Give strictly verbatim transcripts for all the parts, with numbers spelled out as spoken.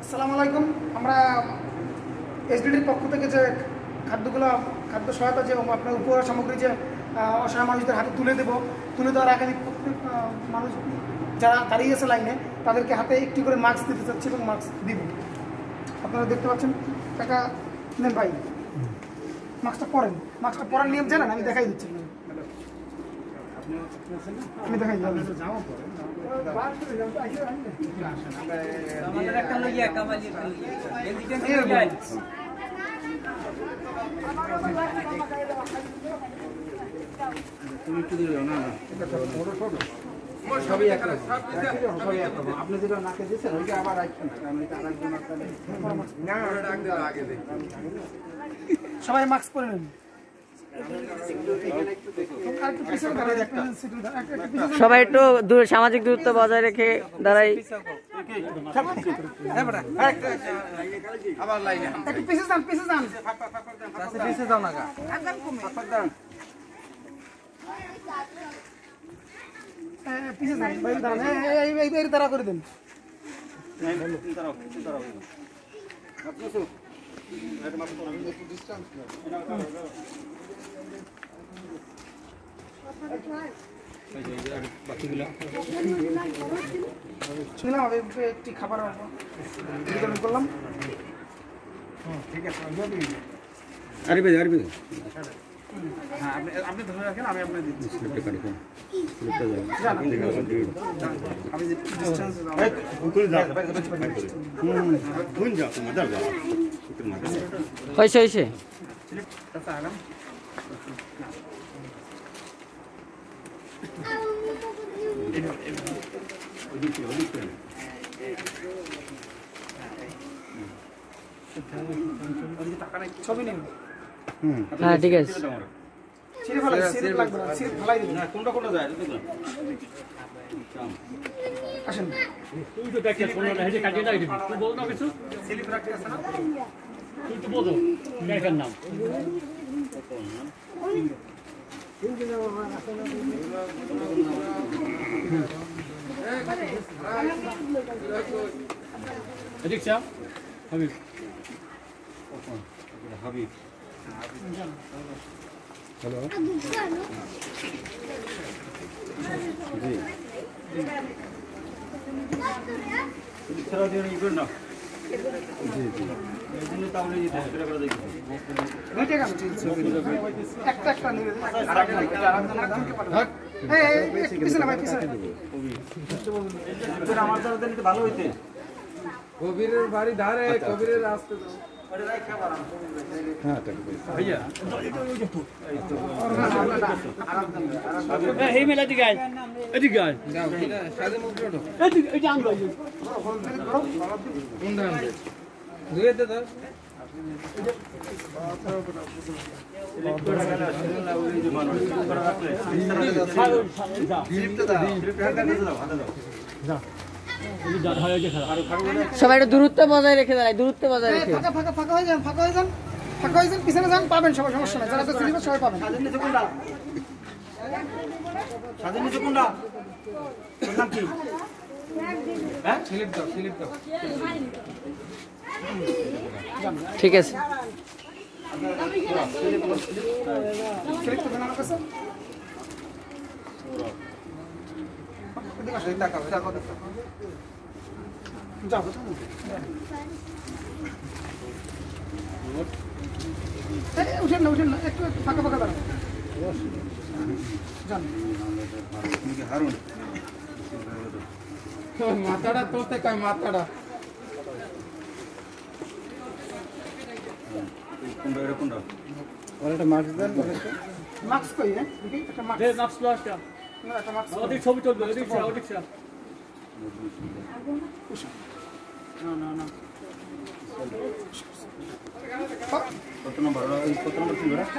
আসসালামু আলাইকুম। আমরা এসডিডির পক্ষ থেকে যে খাদ্যগুলো খাদ্য সহায়তা যে আপনার উপহার সামগ্রী যে অসহায় মানুষদের হাতে তুলে দেবো, তুলে দেওয়ার আগে প্রত্যেক মানুষ যারা দাঁড়িয়ে আছে লাইনে তাদেরকে হাতে একটি করে মাস্ক দিতে চাচ্ছি এবং মাস্ক দিব। আপনারা দেখতে পাচ্ছেন, টাকা নেন ভাই, মাস্কটা পরেন। মাস্কটা পরার নিয়ম জানেন? আমি দেখাই দিচ্ছি, আমি দেখাই দিচ্ছি। সবই এক রকম, সবই এক রকম। আপনি যেটা নাকে দিচ্ছেন ওইটা আবার রাখছেন না, কারণ এটা আরেকজন সবাই মাস্ক পরে নেন। সবাই একটু সামাজিক দূরত্ব বজায় রেখে দাঁড়াই। আবার লাইনে একটু পিছে যান, পিছে যান, পিছে যাও না গা। পিছে যান ভাই, দাঁড়ান, এই এই এই দাঁড়া করে দেন। একটি খাবার বিতরণ করলাম। ঠিক আছে, আরবি আরবি হ্যাঁ, আপনি আপনি ধরে রাখেন, আমি আপনাকে দিচ্ছি। স্লিপটা কাটি কোন স্লিপটা যাও আমি যে ডিসটেন্স কোন যাও হুম কোন যাও মাদার যাও কোন মাদার হইছে হইছে স্লিপটা আগাম ওদিকে ওদিকে ওদিকে টাকা নাই, ছবি নিন। হুম হ্যাঁ ঠিক আছে। ছিঁড়ে ফেলাই, ছিঁড়ে লাগবে না, ছিঁড়ে ফেলাই দিন। না কোনটা কোনটা যায় দেখো আসেন, তুই তো দেখছিস কোনটা হেডে কাটিয়ে দাও, তুই বল না কিছু, স্লিপ রাখতে আছে না। তুই তো বলো কার নাম এদিক চা হাবিব হাবিব হ্যালো জি ছাড়া দিয়ে ই করে না জি জি এই জন্য তাহলে এই দশটা করে দেখি দুইটা কেন চিনছে? একটা একটা নিয়ে এই এই পিছনে না ভাই, পিছনে। আমার দ্বারা দিলে তো ভালো হইতে। কবিরের বাড়ি ধারে, কবিরের রাস্তা দাও। হ্যাঁ টাকা ভাইয়া এই হেই মেলা দিকে আয়, এদিকে আয়, যাও, এটা সাদে মুখ ওঠো। এদিকে এই যে আনলো কোন ধান দে? দুইতে দাও। সবাই একটু দূরত্ব বজায় রেখে দাঁড়াই, দূরত্ব বজায় এই, রেখে। ফাঁকা ফাঁকা ফাঁকা হয়ে যান, ফাঁকা হয়ে যান, ফাঁকা হয়ে যান, পিছনে যান, পাবেন সবাই, সমস্যা নাই। যারা তো সিলেবাস সবাই পাবেন। স্বাধীন নিচে কোনটা? ওর নাম কি? হ্যাঁ, স্লিপ দাও, স্লিপ দাও। ঠিক আছে। সিলেক্ট করবেন আমার কাছে। এদিকে আসো, টাকা, টাকা দাও। যাও, এই, উঠেন না, উঠেন না, একটু একটু ফাঁকা ফাঁকা দাঁড়ান। যান। হারুন মাথাটা তোলতে কয়, মাথাটা। কোনটা এটা কোনটা ওটা মাছ দেন, মাস্ক কই, হ্যাঁ? দেখি, একটা মাস্ক। দে নাফস লাস্টটা না, একটা মাস্ক। ওদিক ছবি তুলবে, ওদিক চা ওদিক চা না, না, না। কত নম্বর কত নম্বর ছিল না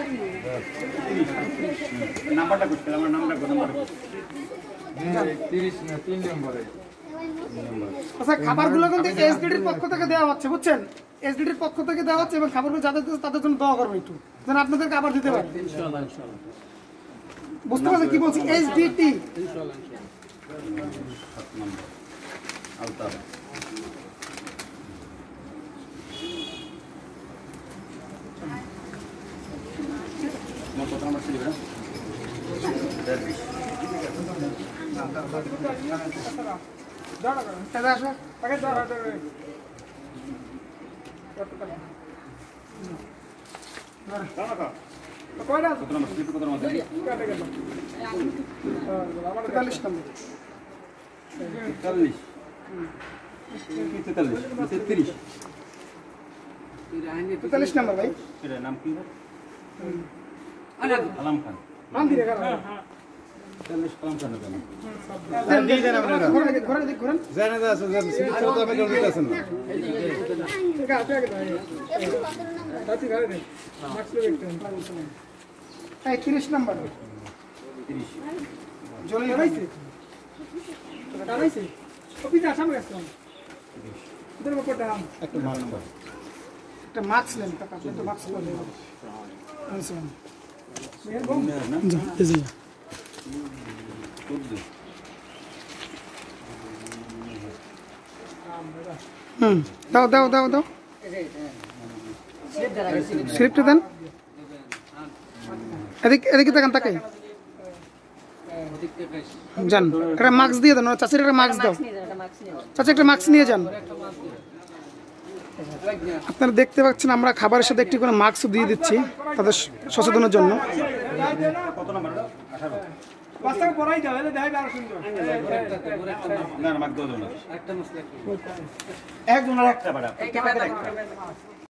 নাম্বারটা কত আমার নাম্বারটা কত নম্বর তিরিশ না তিন নম্বরে। আচ্ছা, খাবারগুলো কিন্তু এসডিডির পক্ষ থেকে দেওয়া হচ্ছে, বুঝছেন? এসডিডির পক্ষ থেকে দেওয়া হচ্ছে এবং খাবারগুলো যাদের দিচ্ছে তাদের জন্য দোয়া করবো একটু, যেন আপনাদেরকে আবার দিতে পারে। ইনশাআল্লাহ ইনশাআল্লাহ বুঝতে পারছেন কি বলছি? এসডিটি সাত নম্বর আলতা দাদা আসো কত নম্বর স্লিপ কত নম্বর তেতাল্লিশ নম্বর তেতাল্লিশ তেতাল্লিশ তেত্রিশ তেতাল্লিশ নম্বর ভাই এটা নাম কি আলম খান আন্দি রেখা তেতাল্লিশ আলম খান কেন ঘোরেন দিক ঘোরেন দিক ঘোরেন জানে না আছে সিভিল সার্ভিস আপনি কেন দিতেছেন না এই তিরিশ নম্বর তিরিশ জলে লাগাইছে লাগাইছে অফিসে আসাম গেছে তোর ব্যাপারটা একটা মান নাম্বার একটা মাস্ক নেন টাকা আপনি তো মাস্ক করে দেবেন আচ্ছা মেহেরবান না যা এই যে চোদ্দ হুম দাও দাও দাও দাও স্ক্রিপ্ট দেন এদিকে এদিকে তাকান তাকাই যান একটা মাস্ক দিয়ে দেন চাচির একটা মাস্ক দাও চাচা একটা মাস্ক নিয়ে যান আপনারা দেখতে পাচ্ছেন আমরা খাবারের সাথে একটি করে মাস্ক দিয়ে দিচ্ছি তাদের সচেতনের জন্য কত নম্বর আঠারো বাচ্চাকে পড়াই দাও এলে দেখাই আরো সুন্দর না না মাক দাও না একজন আর একটা বাড়া